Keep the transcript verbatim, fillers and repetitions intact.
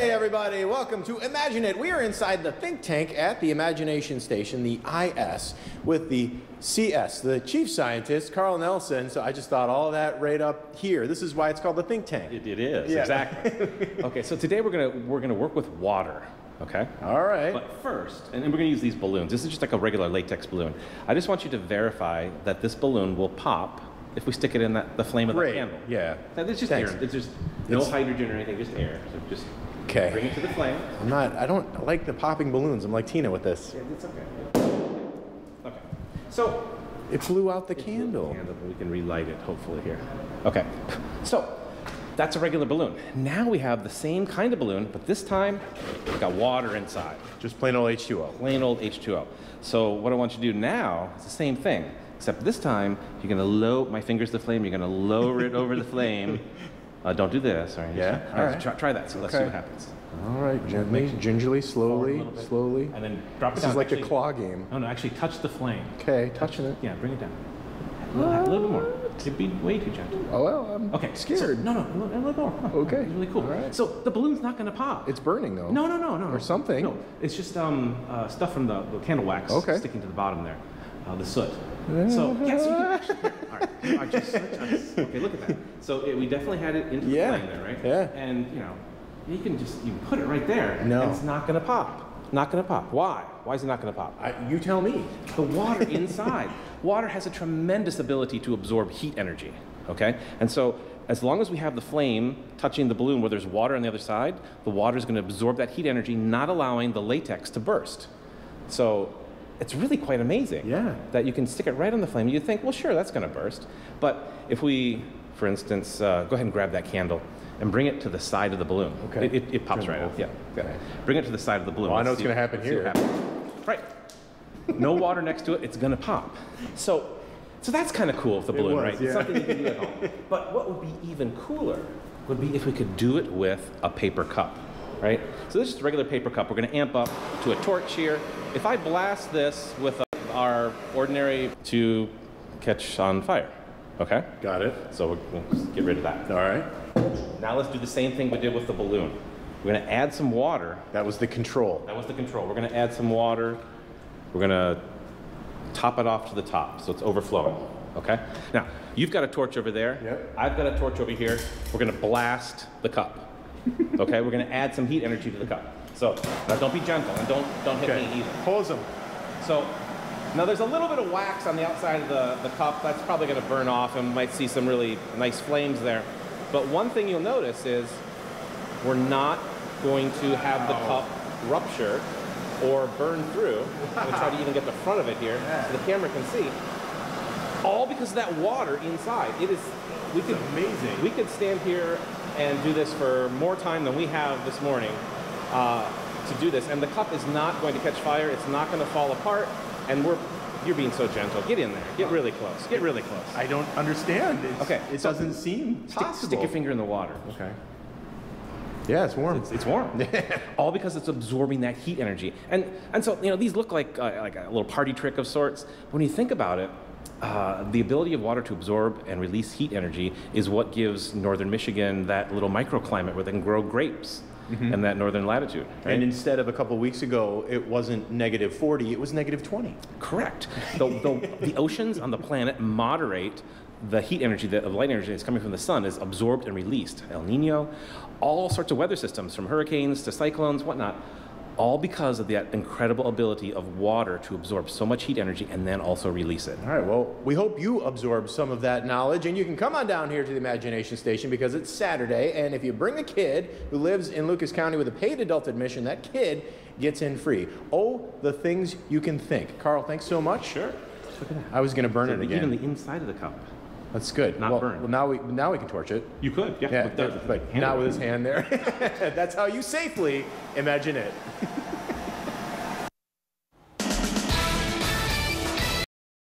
Hey everybody, welcome to Imagine It. We are inside the think tank at the Imagination Station, the I S, with the C S, the chief scientist, Carl Nelson. So I just thought all of that right up here. This is why it's called the think tank. It, it is, Yeah. exactly. Okay, so today we're gonna we're gonna work with water. Okay. All right. But first, and we're gonna use these balloons. This is just like a regular latex balloon. I just want you to verify that this balloon will pop if we stick it in that, the flame of Great. the candle. Yeah. Now, it's just Thanks. air. It's just no It's- hydrogen or anything, just air. So just Okay. bring it to the flame. I'm not, I don't like the popping balloons. I'm like Tina with this. Yeah, it's okay. Okay. So It blew out the It's a candle. candle, but we can relight it hopefully here. Okay. So that's a regular balloon. Now we have the same kind of balloon, but this time we got water inside. Just plain old H two O. Plain old H two O. So what I want you to do now is the same thing, except this time you're gonna lower, my finger's the flame, you're gonna lower it over the flame. Uh, don't do this, all right? Yeah? All All right, right. try, try that, so let's see Okay. what happens. All right, gently, Make- gingerly, Forward a slowly, little bit. slowly. And then drop it This down. is like the Actually- claw game. No, no, actually touch the flame. Okay, touching it. Yeah, bring it down. A little, a little bit more. It'd be way too gentle. Oh, well, I'm Okay, scared. So, no, no, a little, a little more. Come on. Okay. It's really cool. All right. So the balloon's not going to pop. It's burning, though. no, no, no, no. Or something. No, it's just um, uh, stuff from the, the candle wax Okay. sticking to the bottom there, uh, the soot. So yeah, so you can actually. All right, you are just such a, okay, look at that. So it, we definitely had it into the Yeah. flame there, right? Yeah. And you know, you can just you can put it right there. No. And it's not going to pop. Not going to pop. Why? Why is it not going to pop? I, you tell me. The water inside. Water has a tremendous ability to absorb heat energy, okay? And so as long as we have the flame touching the balloon where there's water on the other side, the water is going to absorb that heat energy, not allowing the latex to burst. So it's really quite amazing Yeah. that you can stick it right on the flame. You'd think, well, sure, that's going to burst. But if we, for instance, uh, go ahead and grab that candle and bring it to the side of the balloon. Okay. It, it, it pops Turn right it out. off. Yeah. yeah. Okay. Bring it to the side of the balloon. Well, I know Let's what's see- gonna happen let's see what here. happens. Right. No water next to it, it's gonna pop. So, so that's kind of cool with the It balloon, was, right? It's yeah. something you can do at home. But what would be even cooler would be if we could do it with a paper cup, right? So this is just a regular paper cup. We're gonna amp up to a torch here. If I blast this with uh, our ordinary to catch on fire, okay? Got it. So we'll, we'll just get rid of that. All right. Now let's do the same thing we did with the balloon. We're gonna add some water. That was the control. That was the control. We're gonna add some water. We're gonna top it off to the top so it's overflowing, okay? Now, you've got a torch over there. Yep. I've got a torch over here. We're gonna blast the cup, okay? We're gonna add some heat energy to the cup. So, now don't be gentle and don't, don't hit Okay. me either. Pose them. So, now there's a little bit of wax on the outside of the, the cup. That's probably gonna burn off and we might see some really nice flames there. But one thing you'll notice is we're not going to have the cup rupture or burn through. I'm gonna try to even get the front of it here so the camera can see. All because of that water inside. It is, we could, amazing. we could stand here and do this for more time than we have this morning uh, to do this. And the cup is not going to catch fire. It's not gonna fall apart. And we're, you're being so gentle. Get in there. Get really close. Get really close. I don't understand. It's, Okay, It so doesn't seem Stick, possible. stick your finger in the water. Okay. Yeah, it's warm. It's, it's warm. All because it's absorbing that heat energy. And, and so, you know, these look like, uh, like a little party trick of sorts. But when you think about it, uh, the ability of water to absorb and release heat energy is what gives northern Michigan that little microclimate where they can grow grapes in that northern latitude. Right? And instead of a couple weeks ago, it wasn't negative forty, it was negative twenty. Correct. The, the, the oceans on the planet moderate the heat energy, the light energy that's coming from the sun is absorbed and released. El Nino, all sorts of weather systems, from hurricanes to cyclones, whatnot, all because of that incredible ability of water to absorb so much heat energy and then also release it. All right, well, we hope you absorb some of that knowledge, and you can come on down here to the Imagination Station because it's Saturday, and if you bring a kid who lives in Lucas County with a paid adult admission, that kid gets in free. Oh, the things you can think. Carl, thanks so much. Sure. Look at that. I was going to burn it again. Even the inside of the cup. That's good. Not well, burned. Well, now we now we can torch it. You could, yeah. Yeah, with the- but hand not it. with his hand there. That's how you safely imagine it.